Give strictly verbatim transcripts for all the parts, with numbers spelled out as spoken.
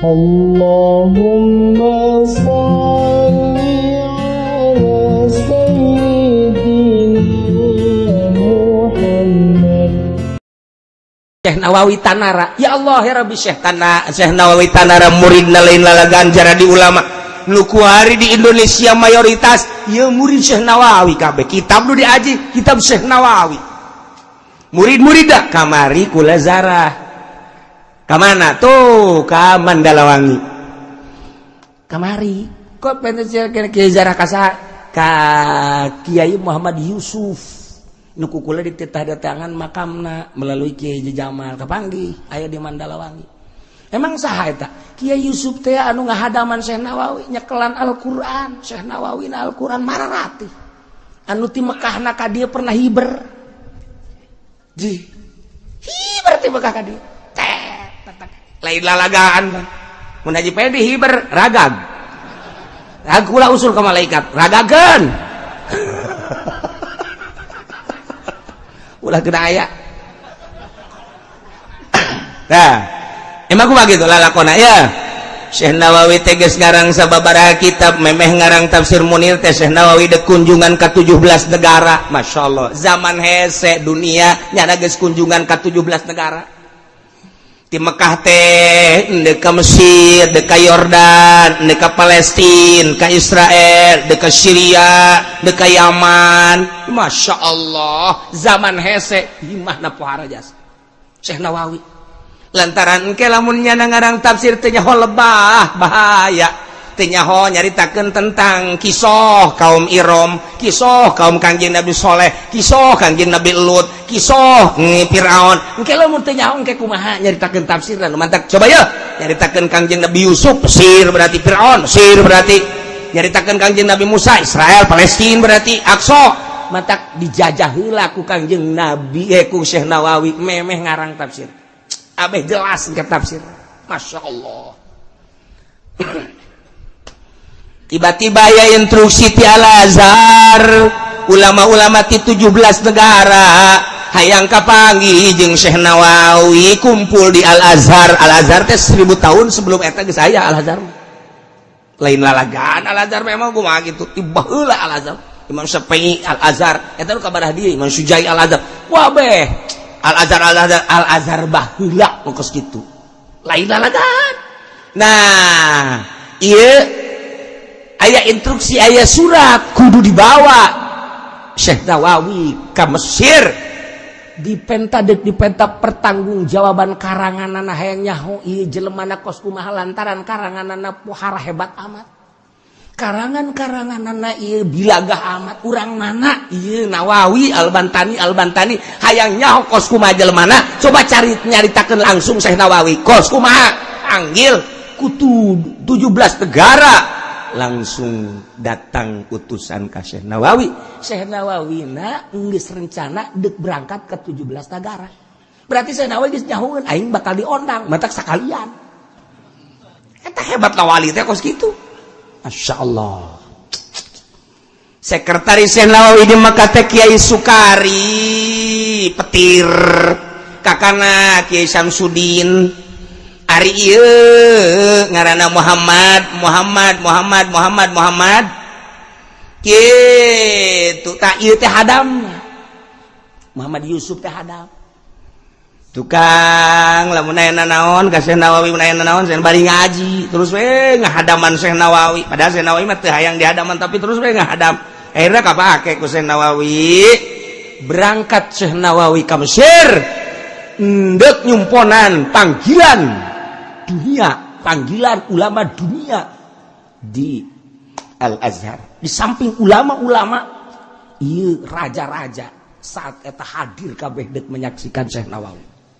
Allahumma shalli ala sayyidina Muhammad. Syekh Nawawi Tanara, ya Allah ya Rabbi, Syekh Tanara, Syekh Nawawi Tanara muridna lain lalagan jara di ulama nu kuari di Indonesia mayoritas ya murid Syekh Nawawi kabeh. Kitab nu diaji kitab Syekh Nawawi. Murid-murid dah kamari kula zarah. Kamana tuh? Ka Mandalawangi. Kamari. Kok pengen Kiai zarah kasa ka Kiai Muhammad Yusuf. Nu kukula dititah datangan makamna melalui Kiai Jamal kapanggih aya di Mandalawangi. Emang saha eta? Kiai Yusuf teh anu ngahadaman Syekh Nawawi nyekelan Al-Qur'an. Syekh Nawawi na Al-Qur'an mararati. Anu ti Mekahna ka dieu pernah hiber. Ji. Hiber ti Mekah ka dieu. Lain lalagaan kan. Mun haji pede hiber ragag. Ragag kula usul ka malaikat, ragageun. Ulah kena aya. Nah, emang kumaha gitu lalakona ya. Syekh Nawawi teges ngarang sababaraha kitab, memeh ngarang tafsir Munir teh Syekh Nawawi de kunjungan ka tujuh belas negara. Masyaallah, zaman hese dunia nyana geus kunjungan ka tujuh belas negara. Di Mekah teh de ka Mesir, de ka Yordan, de ka Palestina, ka Israel, de ka Syria, de ka Yaman. Masya Allah, zaman hese himahna pohara jas Syekh Nawawi. Lantaran engke lamun nya ngarang tafsir teh nyaho lebah bahaya. Teh nyaho nyaritakeun tentang kisah kaum Iram, kisah kaum Kangjeng Nabi Soleh, kisah Kangjeng Nabi Lut, kisah Firaun. Engke lamun teh nyaho engke kumaha nyaritakeun tafsir anu mantap. Coba ya nyaritakeun Kangjeng Nabi Yusuf, Mesir berarti Firaun, Mesir berarti nyaritakeun Kangjeng Nabi Musa, Israel, Palestina berarti Aqsa. Mantap dijajah heula ku Kangjeng Nabi eh ku Syekh Nawawi memeh ngarang tafsir. Abeh jelas ke tafsir. Masya Allah. Tiba-tiba ya instruksi ti Al-Azhar, ulama-ulama ti tujuh belas negara hayang kapanggih jeung Syekh Nawawi kumpul di Al-Azhar. Al-Azhar teh seribu tahun sebelum eta geus aya Al-Azhar. Lain lalagaan Al-Azhar memang kumaha gitu. Tiba heula Al-Azhar. Imam Syafi'i Al-Azhar, eta nu kabarah dieu Imam Syuja'i Al-Azhar. Wah beh, Al-Azhar Al-Azhar Al-Azhar baheula nu geus kitu. Lain lalagaan. Nah, ieu aya instruksi aya surat kudu dibawa Syekh Nawawi ka Mesir dipenta dipenta pertanggungjawaban karanganana hayang nyaho ieu jelemana kos kumaha lantaran karanganana pohara hebat amat. Karangan-karanganana ieu bilagah amat. Urang mana ieu Nawawi Al-Bantani Al-Bantani hayang nyaho kos kumaha jelemana. Coba cari nyaritakeun langsung Syekh Nawawi kos kumaha panggil kutu tujuh belas negara. Langsung datang utusan ka Syekh Nawawi. Syekh Nawawi na geus rencana deuk berangkat ke tujuh belas negara. Berarti Syekh Nawawi geus nyahoeun aing bakal diondang matak sakalian. Eta hebat lawali teh kos kitu. Masyaallah. Sekretaris Syekh Nawawi di Makkah teh Kiai Sukari Petir, kakana Kiai Samsudin. Ari ieu ngaranna Muhammad Muhammad Muhammad Muhammad Muhammad kitu tah ieu teh hadamna Muhammad Yusuf teh hadam tukang lamun aya naon ka Syekh Nawawi mun aya naon sen bari ngaji terus we ngahadaman Syekh Nawawi padahal Syekh Nawawi mah teu hayang dihadaman tapi terus we ngahadam akhirnya kapake ku Syekh Nawawi berangkat Syekh Nawawi ka Mesir ndek nyumponan panggilan dunia, panggilan ulama dunia di Al-Azhar. Di samping ulama-ulama ieu raja-raja saat eta hadir kabeh deuk menyaksikan Syekh Nawawi.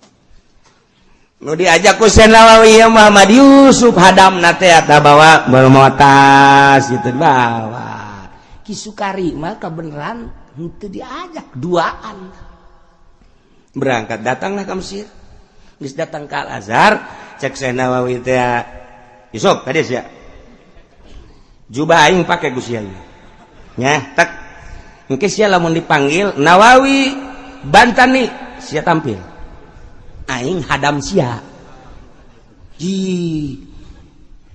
Nu diajak ku Syekh Nawawi ya Muhammad Yusuf hadamna teh eta bawa bawa tas gitu bawa. Ki Sukari mah kabeneran henteu diajak duaan. Berangkat datanglah ke Mesir. Geus datang ke Al-Azhar, cek Syekh Nawawi teh Yusuf hades ya. Jubah aing pake Gus Yai. Nya, tak. Engke sia lamun dipanggil Nawawi Bantani sia tampil. Aing hadam sia. Hi.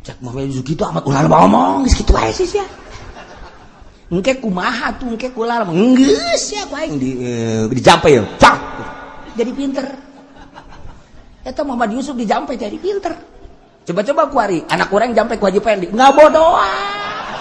cak mah gitu amat ulah ngomong geus kitu wae sih ya engke kumaha tuh engke kula geus ya ku aing di uh, dijampe ya cak jadi pinter eta Muhammad Yusuf dijampe jadi pinter coba-coba kuari anak urang jampe ku Haji Pendi ngabodohan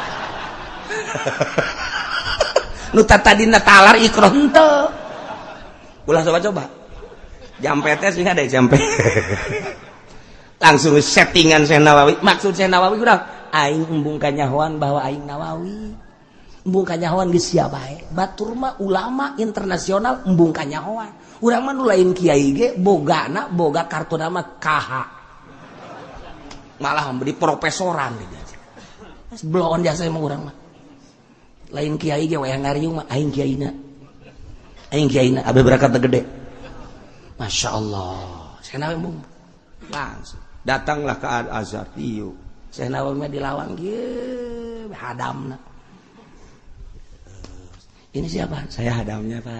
nu tadina talar ikroh henteu ulah coba-coba jampe teh sing ada jampe langsung settingan Syekh Nawawi maksud Syekh Nawawi urang aing embung kanyahoan bahwa aing Nawawi embung kanyahoan geus sia bae batur mah ulama internasional embung kanyahoan urang mah nu lain kiai ge bogana boga kartu nama K H malah memberi profesoran geus bloon jasa emang urang mah lain kiai ge wayang ngariung mah aing kiaina aing kiaina abe berangkat gede Masya Allah Syekh Nawawi embung langsung datanglah ke Al-Azhar ieu Syekh Nawawi mah dilawan kieu hadamna ini siapa saya hadamnya Pak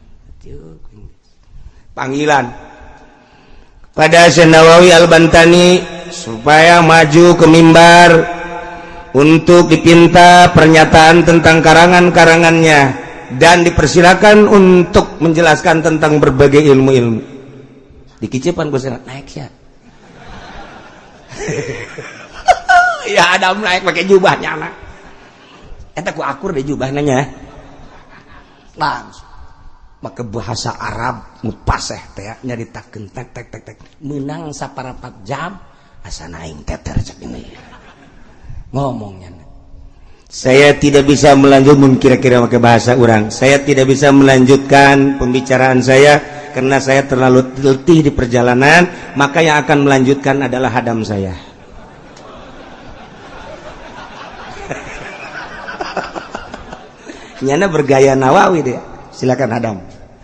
panggilan pada Syekh Nawawi Al-Bantani supaya maju ke mimbar untuk dipinta pernyataan tentang karangan-karangannya dan dipersilakan untuk menjelaskan tentang berbagai ilmu-ilmu dikicipan gue naik ya ya Adam naik pakai jubahnya anak eta ku akur deh jubahnya nya langsung maka bahasa Arab mupaseh teh nyaritakeun tek tek tek tek menang saparapat jam asa naing teter cek ini ngomongnya saya tidak bisa melanjutkan kira-kira pakai bahasa orang saya tidak bisa melanjutkan pembicaraan saya karena saya terlalu letih di perjalanan maka yang akan melanjutkan adalah hadam saya nyana bergaya Nawawi deh silakan hadam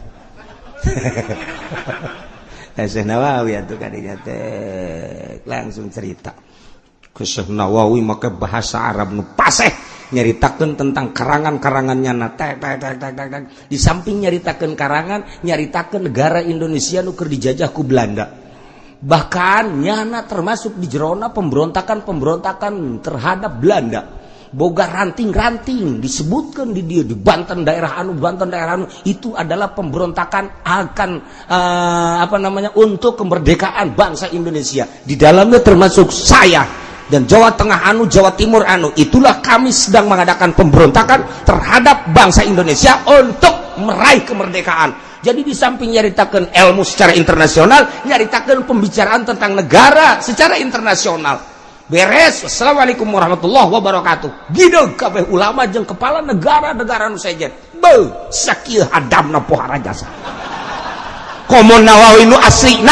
Syekh Nawawi atuh kadinya teh langsung cerita ke Syekh Nawawi make bahasa Arab nu paseh nyaritakeun tentang karangan-karangannya na tek tek tek tek tek di samping nyaritakeun karangan nyaritakeun negara Indonesia nu keur dijajah ku Belanda bahkan nyana termasuk di jerona pemberontakan-pemberontakan terhadap Belanda boga ranting-ranting disebutkan di dia di Banten daerah anu Banten daerah anu itu adalah pemberontakan akan uh, apa namanya untuk kemerdekaan bangsa Indonesia di dalamnya termasuk saya dan Jawa Tengah anu Jawa Timur anu itulah kami sedang mengadakan pemberontakan terhadap bangsa Indonesia untuk meraih kemerdekaan. Jadi di samping nyaritakan ilmu secara internasional nyaritakan pembicaraan tentang negara secara internasional. Beres. Assalamualaikum warahmatullahi wabarakatuh. Gideg kabeh ulama jeung kepala negara-negara nu sejen. Beuh, sakieu hadamna pohara jasa. Komo Nawawi nu aslina.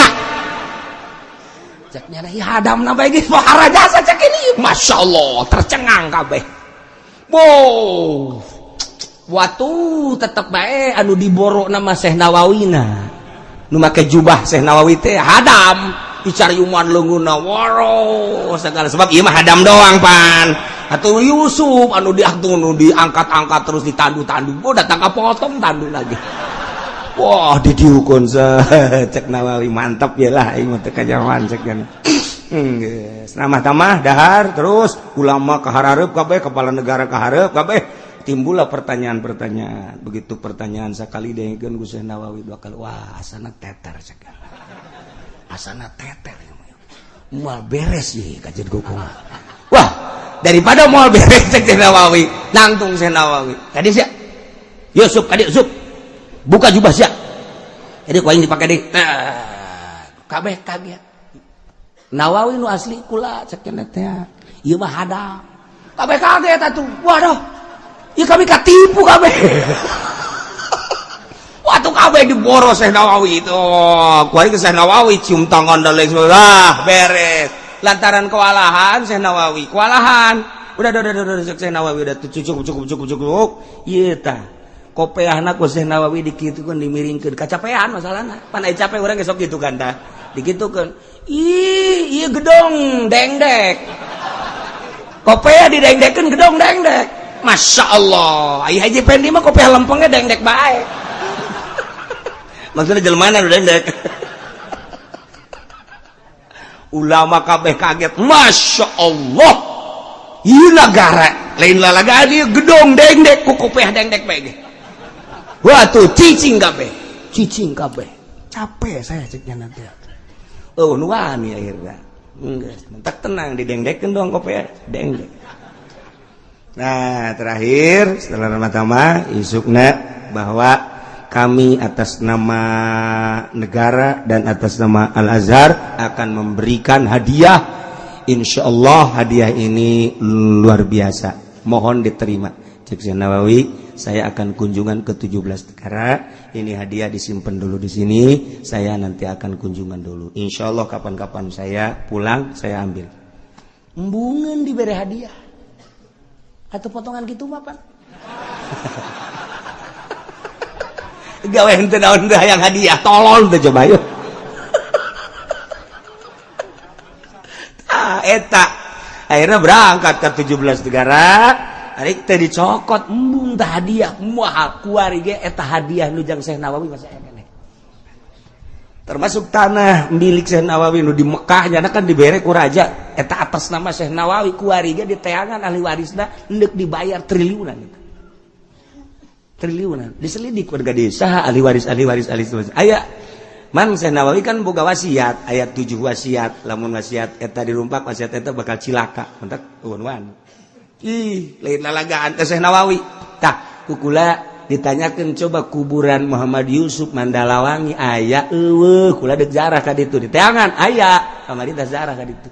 Cek nyana ieu hadamna bae geus pohara jasa cek ini. Masyaallah, tercengang kabeh. Wow. Watu tetep bae anu diboro nama Syekh Nawawina. Nu make jubah Syekh Nawawi teh hadam. Dicariuman leunguna waro segala sebab ieu mah hadam doang pan atuh Yusuf anu diatur anu diangkat-angkat terus ditandu-tandu oh datang ka potong tandu lagi wah didiukeun cek Nawawi mantap ya lah ieu mah teh kajawan cek kan geus namah-tamah dahar terus ulama kahareup kabeh kepala negara kahareup kabeh timbullah pertanyaan-pertanyaan begitu pertanyaan sakali dengkeun ku Syekh Nawawi dua kali wah asana teter cek asana teter mual beres ye kajian gokong wah daripada mual beres cek Syekh Nawawi nangtung Syekh Nawawi tadi sia Yusuf tadi Yusuf buka jubah sia jadi ku aing dipake deui kabeh kaget Nawawi nu asli kula cek teh ieu mah hadam kabeh kaget atuh waduh ieu kami katipu kabeh waktu kabeh diboro Syekh Nawawi itu kuari ke Syekh Nawawi cium tangan dan lain sebagainya beres lantaran kewalahan Syekh Nawawi kewalahan udah udah udah udah Syekh Nawawi udah cukup cukup cukup cukup ieu tah kopeahna ku Syekh Nawawi dikitukeun dimiringkeun kacapean masalahna pan aya capek urang geus sok kitu kan tah dikitukeun ih ieu gedong dengdek kopeah didengdekeun gedong dengdek Masya Allah aya Haji Pendi mah kopeah lempengnya dengdek bae maksudnya jelmana udah dendek ulama kabeh kaget. Masya Allah, ieu negara lain lalagaan ieu gedong dengdek ku kopeh dengdek bae. Wah tuh cicing kabeh, cicing kabeh. Capek saya ceknya nanti. Oh nu wani akhirnya. Enggak, mentak tenang didengdekeun doang kopeh dengdek. Nah terakhir setelah pertama isukna bahwa kami atas nama negara dan atas nama Al-Azhar akan memberikan hadiah. Insyaallah hadiah ini luar biasa. Mohon diterima. Cek Syekh Nawawi, saya akan kunjungan ke tujuh belas negara. Ini hadiah disimpan dulu di sini. Saya nanti akan kunjungan dulu. Insyaallah kapan-kapan saya pulang saya ambil. Embungan diberi hadiah. Atau potongan gitu mah Pak? Gawe henteu naon teh hayang hadiah tolol teh coba yuk. Ah eta akhirnya berangkat ke tujuh belas negara, ari teh dicokot embung teh hadiah moal kuari ge eta hadiah nu jang Syekh Nawawi masa keneh. Termasuk tanah milik Syekh Nawawi nu di Mekah nya kan dibere ku raja eta atas nama Syekh Nawawi kuari ge diteangan ahli warisna hendak dibayar triliunan itu. Triliunan diselidik warga desa ahli waris ahli waris ahli waris aya man Syekh Nawawi kan boga wasiat ayat tujuh wasiat lamun wasiat eta dirumpak wasiat eta bakal cilaka mentak eueuh ih lain lalagaan teh Syekh Nawawi tah kukula ditanyakeun coba kuburan Muhammad Yusuf Mandalawangi aya eueuh kula deuk ziarah ka ditu diteangan aya kamari teh ziarah ka ditu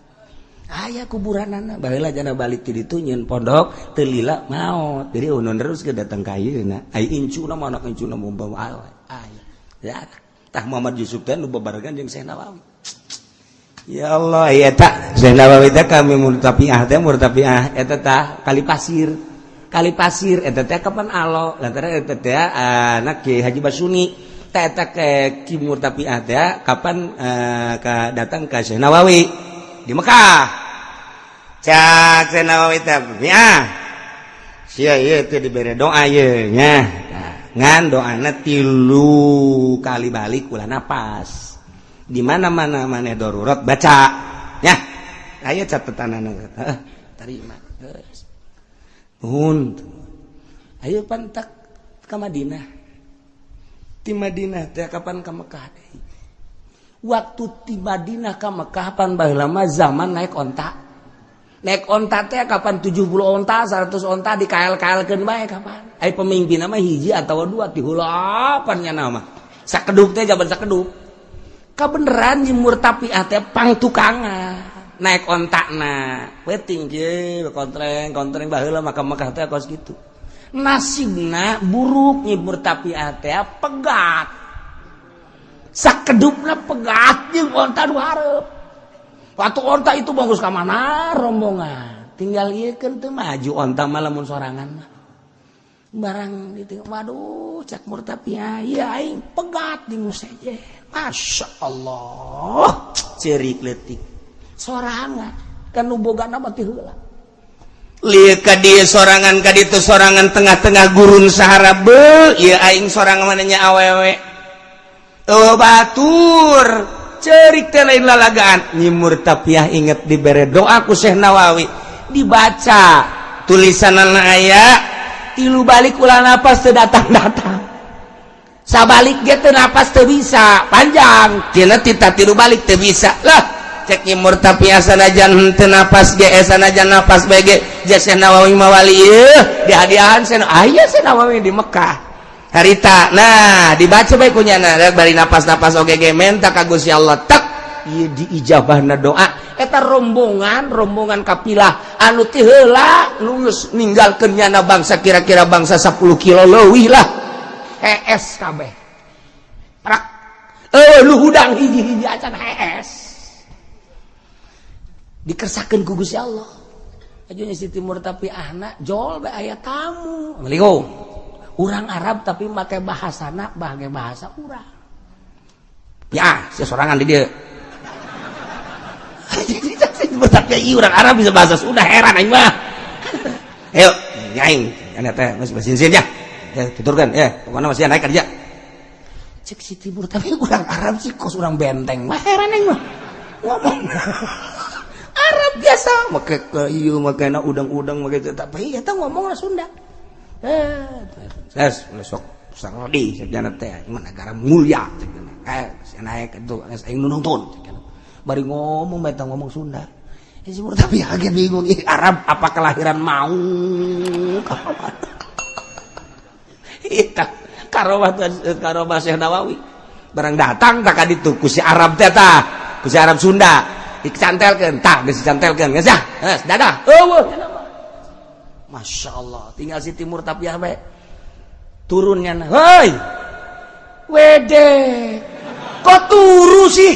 aya kuburanana baheula jana balik ti ditu nyeun pondok teu lila maot jadi unon terus ke datang ka ayeuna ai incuna mah anak incuna mombawa aya ya tah Muhammad Yusuf teh nu babarengan jeung Syekh Nawawi ya Allah ya tak Syekh Nawawi teh kami murtafiah teh murtafiah eta tah kali pasir kali pasir eta teh kapan alo lantaran eta teh anak Kiai Haji Basuni teh eta ke ki murtafiah teh kapan uh, ka datang ka Syekh Nawawi di Mekah cak Syekh Nawawi teh ya sia ieu teh dibere doa ieu nya ngan doana tilu kali balik ulah napas di mana-mana maneh darurat baca nya aya catetanana heeh tarima geus nuhun ayo pantak ka Madinah ti Madinah teh kapan ka Mekah deui waktu di Madinah ka Mekah pan baheula mah zaman naik onta. Naik onta teh kapan tujuh puluh onta, seratus onta di K L K L-keun bae kapan. Ai pemimpinna mah hiji atawa dua ti hulapan nya nama. Sakedup teh jaban sakedup. Kabeneran nya murtafiah teh pangtukangan. Naik ontana. Weting ge kontreng-kontreng baheula mah ka Mekah teh kos kitu. Nasibna buruk nya murtafiah teh pegat. Sakedupna pegat jeung onta nu hareup. Waktu onta itu bagus ka mana rombongan. Tinggal iekeun teu maju onta mah lamun sorangan mah. Barang ditinggal waduh cak murtafiah ieu aing pegat di museje. Masya Allah. Cerik leutik. Sorangan kan nu bogana mah ti heula. Lieu ka dieu sorangan ka ditu sorangan tengah-tengah gurun sahara beuh ieu aing sorangan mah nya awewe. Oh batur cerik teh lain lalagaan nyi murtafiah inget dibere doa ku Syekh Nawawi dibaca tulisanana aya tilu balik ulah napas teu datang-datang sabalik ge teu napas teu bisa panjang tina tita tilu balik teu bisa lah cek nyi murtafiah sanajan teu napas ge sanajan napas bae ge jeung Syekh Nawawi mawali ieu dihadiahan Syekh aya Syekh Nawawi di Mekah harita nah dibaca bae kunyana bari napas-napas oge ge menta ka Gusti Allah tak ieu diijabahna doa eta rombongan rombongan kapilah anu ti heula nu geus ninggalkeun nyana bangsa kira-kira bangsa sepuluh kilo leuwih lah hees kabeh prak eueuh lu hudang hiji-hiji acan hees dikersakeun ku Gusti Allah ajunya Siti Murtafiahna jol bae aya tamu Assalamualaikum urang Arab tapi make bahasana bahage bahasa urang. Ya, sesorangan di dieu. Tapi urang Arab bisa bahasa Sunda heran aing mah. Ayo, nyaing, ane teh geus basin-sin ya. Ya, tuturkeun ya, pokona masih naik kerja. Cek Siti Murtafiah urang Arab sih kos urang benteng mah heran aing mah. ngomong Arab biasa make ke ieu makana udang-udang make tapi eta ngomongna Sunda. Eh, ses besok sarodi sebenarnya teh ieu negara mulia cenah. Eh, naik itu aing nu nonton cenah. Bari ngomong eta ngomong Sunda. Eh, si tapi kaget bingung ih Arab apa kelahiran mau. Eta karomah karomah Syekh Nawawi. Barang datang tak kaditu ku si Arab teh tah, ku si Arab Sunda. Dicantelkeun, tah geus dicantelkeun geus ya. Geus dadah. Eueuh. Masya Allah, tinggal si Timur Tapiah we. Turunnya nah. Hei. Wede. Kok turu sih?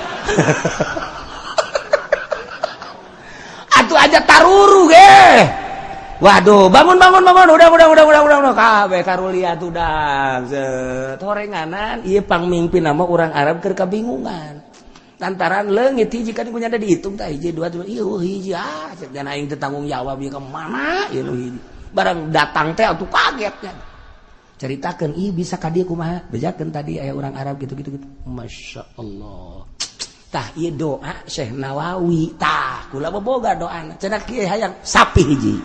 Atuh aja taruru ge. Waduh, bangun bangun bangun, udah udah udah udah udah udah kabeh karulia tuh dah. Set horenganan ieu pangmimpin nama orang Arab keur kabingungan. Lantaran leungit hiji kan kunya ada dihitung tah hiji dua dua ieu hiji ah cek dan aing teu tanggung jawab ieu ka mana ieu nu hiji. Barang datang teh atuh kagetnya. Ceritakeun ieu bisa ka dieu kumaha? Bejakeun tadi aya orang Arab gitu-gitu gitu. Masyaallah. Tah ieu doa Syekh Nawawi tah kula boboga doana cenah kieu hayang sapi hiji.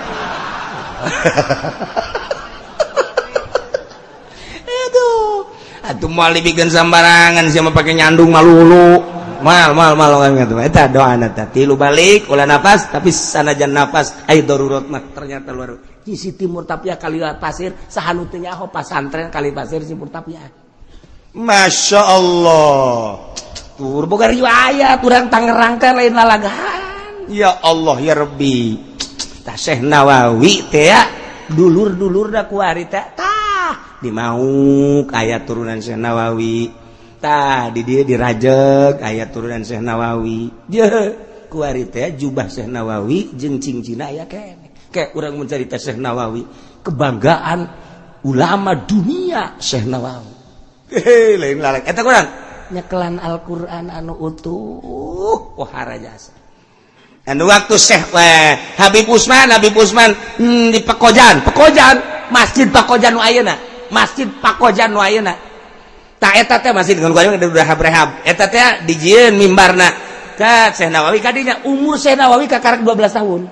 Aduh, atuh moal dibikeun sambarangan sia mah pake nyandung malulu. Mal mal mal kan eta eta doana tah tilu balik ulah nafas tapi sanajan nafas aya darurat mah ternyata luar. Di si Timur Tapiah kali pasir sahanu teu nyaho pasantren kali pasir Timur Tapiah. Masya Allah. Tur boga riwayat urang Tangerang teh lain lalagaan. Ya Allah ya Rabbi. Tah Syekh Nawawi teh ya dulur-dulur da kuari teh tah di Mauk aya turunan Syekh Nawawi. Tah di dieu di Rajeg aya turunan Syekh Nawawi. Jeuh kuari teh jubah Syekh Nawawi jeung cincinna aya keneh. Kayak urang mun carita Syekh Nawawi kebanggaan ulama dunia Syekh Nawawi. Hehe lain lalek eta kurang nyekelan Al-Qur'an anu utuh wahara jasa. Anu waktu Syekh eh, Habib Usman, Habib Usman hmm, di Pekojan, Pekojan, Masjid Pekojan nu ayeuna, Masjid Pekojan nu ayeuna. Tah eta teh masjid dengan gua udah rehab. Eta teh dijieun mimbarna ka Syekh Nawawi kadinya umur Syekh Nawawi kakarek dua belas tahun.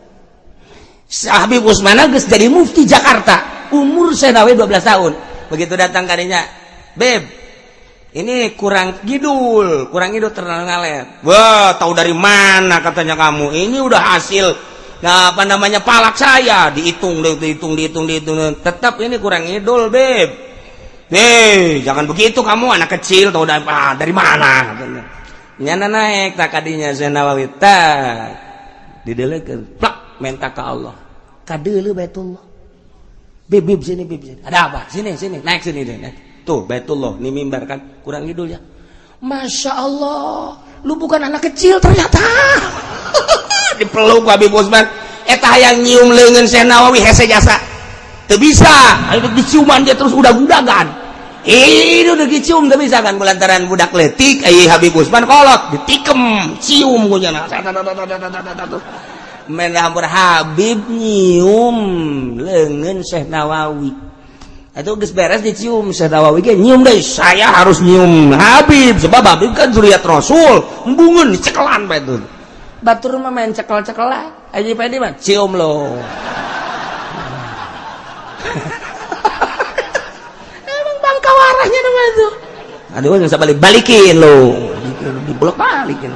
Habib Usman geus jadi mufti Jakarta, umur Syekh Nawawi dua belas tahun. Begitu datang kadinya, "Beb, ini kurang gidul, kurang gidul terlalu ngalet." Wah, tahu dari mana katanya kamu? Ini udah hasil nah, apa namanya palak saya, dihitung, dihitung, dihitung, dihitung. Tetap ini kurang gidul, Beb. Hei, jangan begitu kamu anak kecil tahu dari, ah, dari mana? Nyana naik tak kadinya Syekh Nawawi tak didelekeun, plak minta ke Allah. Kadeuleu Baitullah. Beb, beb sini, beb sini. Ada apa? Sini, sini, naik sini deh. Naik. Tuh Baitullah, ini mimbar kan kurang gidul ya. Masya Allah, lu bukan anak kecil ternyata. Dipeluk Habib Usman, eta hayang nyium leungeun Syekh Nawawi hese jasa. Teu bisa, anu diciuman dia terus udag-udagan. Itu udah dicium teu bisa kan kulantaran budak leutik aya Habib Usman kolot ditikem, cium kunyana. Men hampir Habib nyium leungeun Syekh Nawawi. Itu geus beres dicium Syekh Nawawi ge nyium deui, saya harus nyium Habib sebab Habib kan zuriat Rasul, embungeun dicekelan bae tuh. Batur mah main cekel-cekelan, aja pede mah cium lo. Emang bangka warahnya nama itu. Aduh enggak usah balik-balikin lo. Dibolak balikin.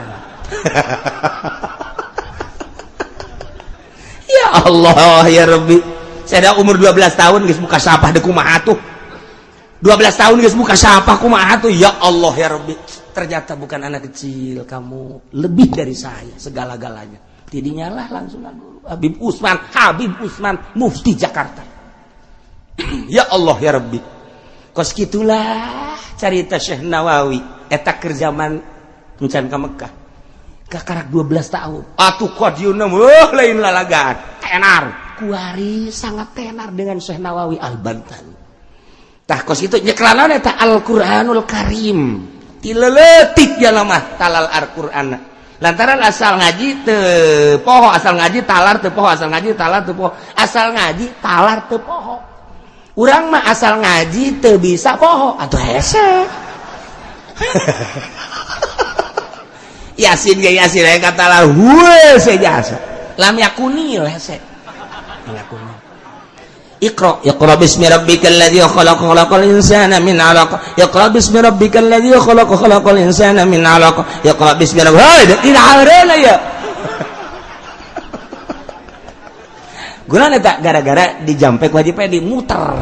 Ya Allah ya Rabbi. Saya umur dua belas tahun geus buka sapah deuk kumaha atuh. dua belas tahun geus buka sapah kumaha atuh. Ya Allah ya Rabbi. Ternyata bukan anak kecil, kamu lebih dari saya segala-galanya. Tidinya lah langsung guru Habib Usman, Habib Usman mufti Jakarta. Ya Allah ya Rabbi. Kos gitulah carita Syekh Nawawi eta keur zaman encan ka Mekah. Kakarak dua belas tahun. Atuh qadieuna weuh lain lalagan. Tenar. Kuari sangat tenar dengan Syekh Nawawi Al-Bantani. Tah kos kitu nyeklanan eta Al-Qur'anul Karim. Tileletik jalama talal Al-Qur'an. Lantaran asal ngaji teu poho, asal ngaji talar teu poho, asal ngaji talar teu poho, asal ngaji talar teu poho. Urang mah asal ngaji teu bisa poho atuh hese. Yasin ge Yasin aya kata lah hue sejasa lam yakuni hese lam yakuni Iqra Iqra bismi rabbikal ladzi khalaq khalaqal insana min 'alaq Iqra bismi rabbikal ladzi khalaq khalaqal insana min 'alaq Iqra bismi rabbika tidak hareuna ya gunana tak gara-gara dijampek wajib dimuter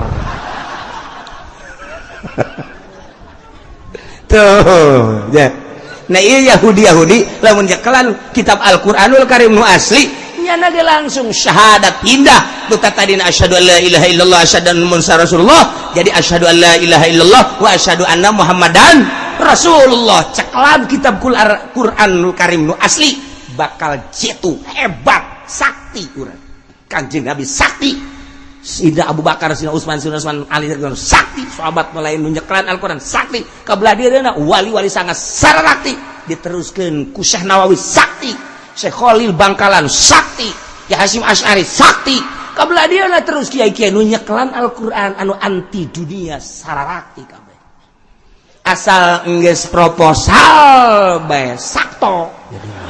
tuh ya nah iya Yahudi Yahudi lamun jakelan kitab Al-Qur'anul Karim nu asli nyana ge langsung syahadat pindah tu tadina asyhadu an la ilaha illallah asyhadu anna muhammadar rasulullah jadi asyhadu an la ilaha illallah wa asyhadu anna muhammadan rasulullah ceklan kitab Qur'anul Karim nu asli bakal jitu hebat sakti urang Kanjeng Nabi sakti Sayyidina Abu Bakar, Sayyidina Utsman, Sayyidina Utsman Ali sakti sahabat melain nunjeklan Al-Qur'an sakti kabelah dieuna wali-wali sangat sarakti diteruskeun ku Syekh Nawawi sakti Syekh Khalil Bangkalan sakti Ya Hasyim Asy'ari sakti kabelah dieuna terus kiai-kiai nunjeklan Al-Qur'an anu anti dunia sarakti kabeh asal enggeus proposal bae sakto jadi